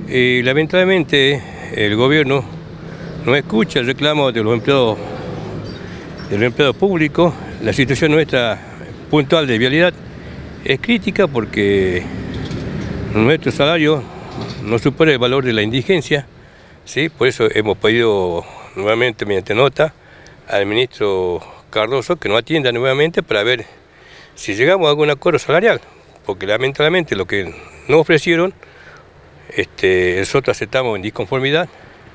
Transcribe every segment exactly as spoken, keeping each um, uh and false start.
Y lamentablemente el gobierno no escucha el reclamo de los empleados, de los empleados públicos. La situación nuestra puntual de vialidad es crítica porque nuestro salario no supera el valor de la indigencia, ¿sí? Por eso hemos pedido nuevamente mediante nota al ministro Cardoso que nos atienda nuevamente para ver si llegamos a algún acuerdo salarial, porque lamentablemente lo que nos ofrecieron, este, nosotros aceptamos en disconformidad,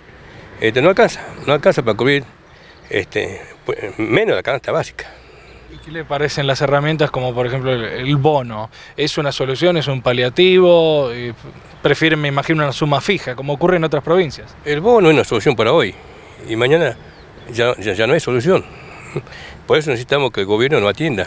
este, no alcanza, no alcanza para cubrir este, menos la canasta básica. ¿Y qué le parecen las herramientas como por ejemplo el, el bono? ¿Es una solución, es un paliativo? ¿Prefieren, me imagino, una suma fija, como ocurre en otras provincias? El bono es una solución para hoy y mañana ya, ya, ya no es solución. Por eso necesitamos que el gobierno nos atienda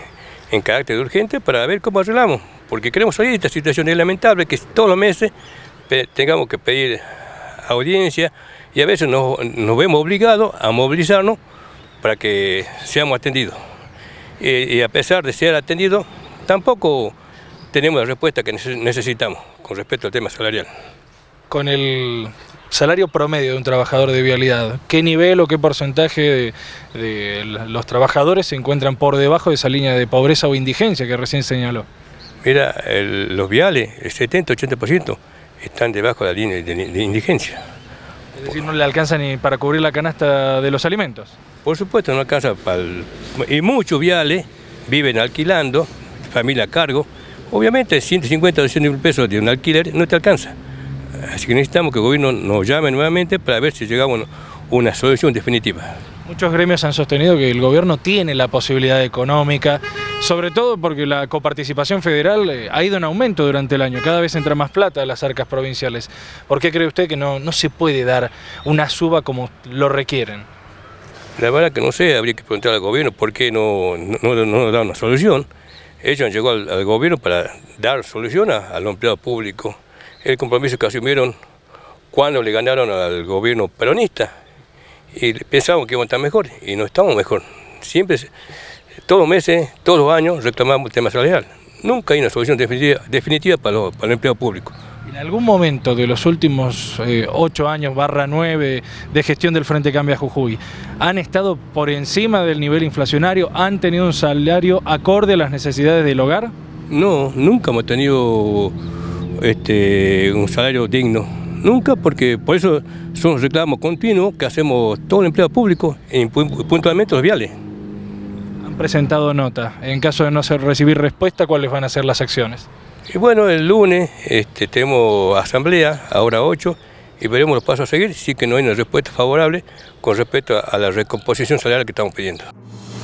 en carácter urgente para ver cómo arreglamos, porque queremos salir de esta situación. Es lamentable que todos los meses tengamos que pedir audiencia y a veces nos, nos vemos obligados a movilizarnos para que seamos atendidos. Y, y a pesar de ser atendidos, tampoco tenemos la respuesta que necesitamos con respecto al tema salarial. Con el salario promedio de un trabajador de vialidad, ¿qué nivel o qué porcentaje de, de los trabajadores se encuentran por debajo de esa línea de pobreza o indigencia que recién señaló? Mira, el, los viales, el setenta a ochenta por ciento están debajo de la línea de, de indigencia. Es decir, no le alcanza ni para cubrir la canasta de los alimentos. Por supuesto, no alcanza para el, y muchos viales viven alquilando, familia a cargo. Obviamente ciento cincuenta a doscientos mil pesos de un alquiler no te alcanza. Así que necesitamos que el gobierno nos llame nuevamente para ver si llegamos a una solución definitiva. Muchos gremios han sostenido que el gobierno tiene la posibilidad económica, sobre todo porque la coparticipación federal ha ido en aumento durante el año, cada vez entra más plata a las arcas provinciales. ¿Por qué cree usted que no, no se puede dar una suba como lo requieren? La verdad que no sé, habría que preguntar al gobierno por qué no, no, no, no nos da una solución. Ellos han llegado al, al gobierno para dar solución a, a los empleados públicos. El compromiso que asumieron cuando le ganaron al gobierno peronista y pensábamos que íbamos a estar mejor y no estamos mejor. Siempre, todos los meses, todos los años reclamamos el tema salarial. Nunca hay una solución definitiva, definitiva para, los, para el empleo público. ¿En algún momento de los últimos eh, ocho años barra nueve de gestión del Frente Cambia Jujuy han estado por encima del nivel inflacionario? ¿Han tenido un salario acorde a las necesidades del hogar? No, nunca hemos tenido Este, un salario digno, nunca, porque por eso son reclamos continuos que hacemos todo el empleo público y puntualmente los viales. Han presentado nota, en caso de no recibir respuesta, ¿cuáles van a ser las acciones? Y bueno, el lunes este, tenemos asamblea, ahora ocho, y veremos los pasos a seguir, sí que no hay una respuesta favorable con respecto a la recomposición salarial que estamos pidiendo.